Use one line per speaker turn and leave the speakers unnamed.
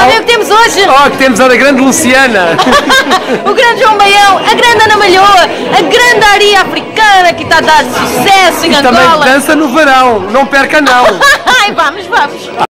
Sabem o que temos hoje?
Oh, que temos a grande Luciana.
O grande João Baião, a grande Ana Malhoa, a grande Aria Africana que está a dar sucesso em
E
Angola.
também dança no verão, não perca não.
Ai, vamos.